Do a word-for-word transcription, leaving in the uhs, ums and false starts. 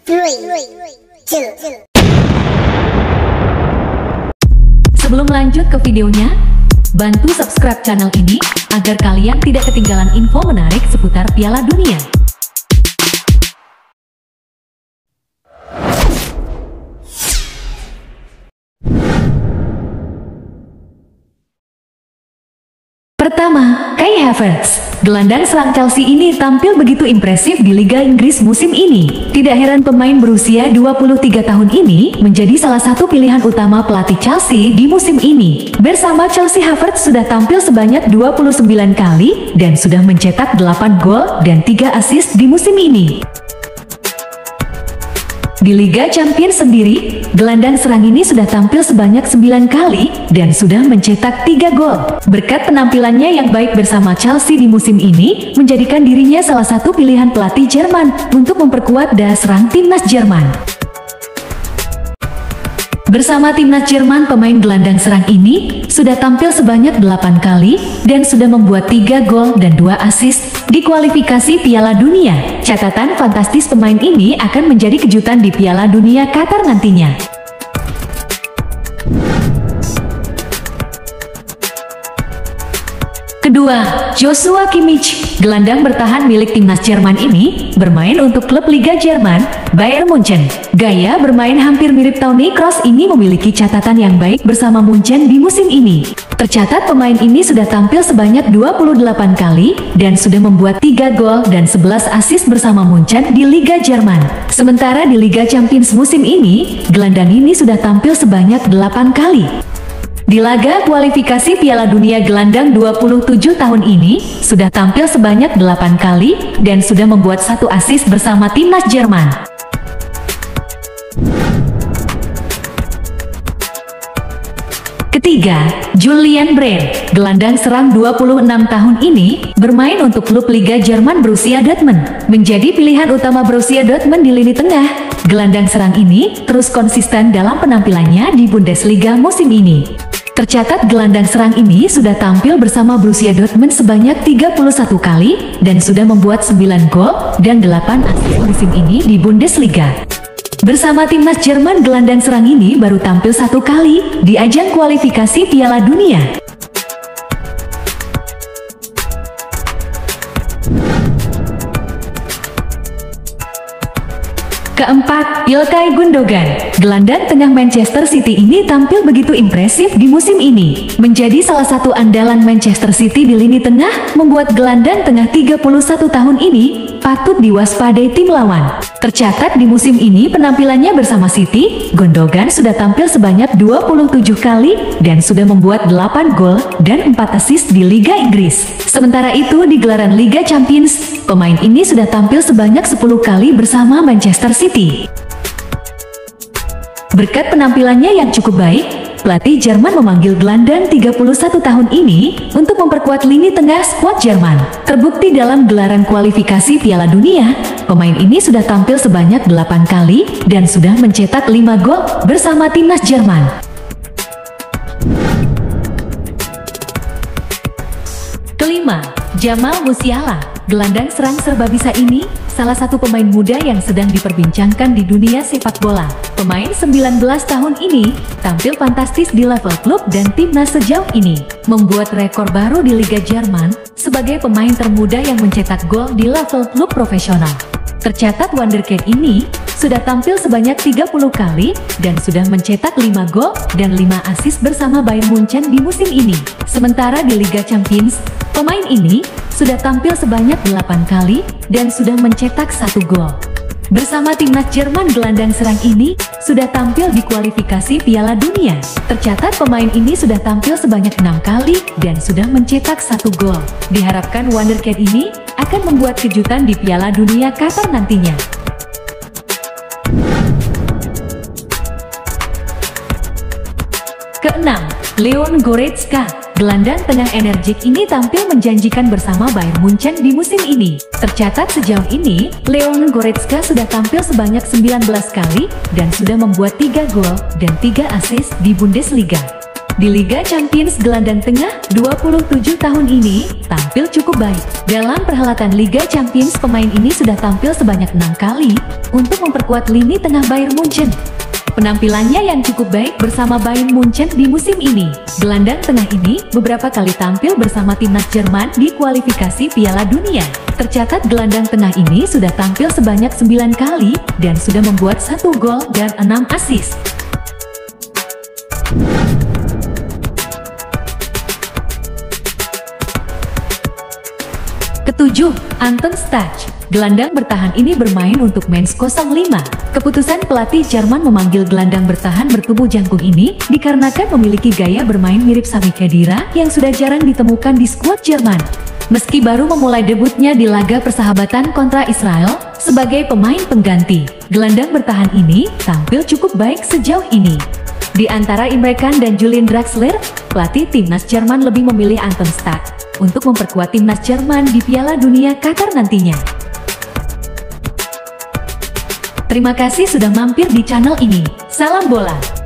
three, two. Sebelum lanjut ke videonya, bantu subscribe channel ini agar kalian tidak ketinggalan info menarik seputar Piala Dunia. Pertama, Kai Havertz. Gelandang serang Chelsea ini tampil begitu impresif di Liga Inggris musim ini. Tidak heran pemain berusia dua puluh tiga tahun ini menjadi salah satu pilihan utama pelatih Chelsea di musim ini. Bersama Chelsea, Havertz sudah tampil sebanyak dua puluh sembilan kali dan sudah mencetak delapan gol dan tiga assist di musim ini. Di Liga Champions sendiri, gelandang serang ini sudah tampil sebanyak sembilan kali dan sudah mencetak tiga gol. Berkat penampilannya yang baik bersama Chelsea di musim ini, menjadikan dirinya salah satu pilihan pelatih Jerman untuk memperkuat daya serang timnas Jerman. Bersama timnas Jerman, pemain gelandang serang ini sudah tampil sebanyak delapan kali dan sudah membuat tiga gol dan dua assist di kualifikasi Piala Dunia. Catatan fantastis pemain ini akan menjadi kejutan di Piala Dunia Qatar nantinya. Kedua, Joshua Kimmich. Gelandang bertahan milik timnas Jerman ini bermain untuk klub Liga Jerman, Bayern Munchen. Gaya bermain hampir mirip Toni Kroos ini memiliki catatan yang baik bersama Munchen di musim ini. Tercatat pemain ini sudah tampil sebanyak dua puluh delapan kali dan sudah membuat tiga gol dan sebelas assist bersama Munchen di Liga Jerman. Sementara di Liga Champions musim ini, gelandang ini sudah tampil sebanyak delapan kali. Di laga kualifikasi Piala Dunia, gelandang dua puluh tujuh tahun ini sudah tampil sebanyak delapan kali dan sudah membuat satu assist bersama timnas Jerman. Ketiga, Julian Brandt. Gelandang serang dua puluh enam tahun ini bermain untuk klub Liga Jerman Borussia Dortmund. Menjadi pilihan utama Borussia Dortmund di lini tengah, gelandang serang ini terus konsisten dalam penampilannya di Bundesliga musim ini. Tercatat gelandang serang ini sudah tampil bersama Borussia Dortmund sebanyak tiga puluh satu kali dan sudah membuat sembilan gol dan delapan assist musim ini di Bundesliga. Bersama timnas Jerman, gelandang serang ini baru tampil satu kali di ajang kualifikasi Piala Dunia. Keempat, Ilkay Gundogan. Gelandang tengah Manchester City ini tampil begitu impresif di musim ini. Menjadi salah satu andalan Manchester City di lini tengah, membuat gelandang tengah tiga puluh satu tahun ini patut diwaspadai tim lawan. Tercatat di musim ini penampilannya bersama City, Gundogan sudah tampil sebanyak dua puluh tujuh kali dan sudah membuat delapan gol dan empat assist di Liga Inggris. Sementara itu di gelaran Liga Champions, pemain ini sudah tampil sebanyak sepuluh kali bersama Manchester City. Berkat penampilannya yang cukup baik, pelatih Jerman memanggil gelandang tiga puluh satu tahun ini untuk memperkuat lini tengah skuad Jerman. Terbukti dalam gelaran kualifikasi Piala Dunia, pemain ini sudah tampil sebanyak delapan kali dan sudah mencetak lima gol bersama timnas Jerman. Kelima, Jamal Musiala. Gelandang serang serba bisa ini salah satu pemain muda yang sedang diperbincangkan di dunia sepak bola. Pemain sembilan belas tahun ini tampil fantastis di level klub dan timnas sejauh ini, membuat rekor baru di Liga Jerman sebagai pemain termuda yang mencetak gol di level klub profesional. Tercatat wonderkid ini sudah tampil sebanyak tiga puluh kali dan sudah mencetak lima gol dan lima assist bersama Bayern Munchen di musim ini. Sementara di Liga Champions, pemain ini sudah tampil sebanyak delapan kali dan sudah mencetak satu gol. Bersama timnas Jerman, gelandang serang ini sudah tampil di kualifikasi Piala Dunia. Tercatat pemain ini sudah tampil sebanyak enam kali dan sudah mencetak satu gol. Diharapkan wonderkid ini akan membuat kejutan di Piala Dunia Qatar nantinya. Keenam, Leon Goretzka. Gelandang tengah energik ini tampil menjanjikan bersama Bayern Munchen di musim ini. Tercatat sejauh ini, Leon Goretzka sudah tampil sebanyak sembilan belas kali dan sudah membuat tiga gol dan tiga assist di Bundesliga. Di Liga Champions, gelandang tengah dua puluh tujuh tahun ini tampil cukup baik. Dalam perhelatan Liga Champions, pemain ini sudah tampil sebanyak enam kali untuk mempertahankan memperkuat lini tengah Bayern Munchen. Penampilannya yang cukup baik bersama Bayern Munchen di musim ini. Gelandang tengah ini beberapa kali tampil bersama timnas Jerman di kualifikasi Piala Dunia. Tercatat gelandang tengah ini sudah tampil sebanyak sembilan kali dan sudah membuat satu gol dan enam assist. Ketujuh, Anton Stach. Gelandang bertahan ini bermain untuk Mainz nol lima. Keputusan pelatih Jerman memanggil gelandang bertahan bertubuh jangkung ini dikarenakan memiliki gaya bermain mirip Sami Khedira yang sudah jarang ditemukan di skuad Jerman. Meski baru memulai debutnya di laga persahabatan kontra Israel sebagai pemain pengganti, gelandang bertahan ini tampil cukup baik sejauh ini. Di antara Imre Can dan Julian Draxler, pelatih timnas Jerman lebih memilih Anton Stach untuk memperkuat timnas Jerman di Piala Dunia Qatar nantinya. Terima kasih sudah mampir di channel ini. Salam bola!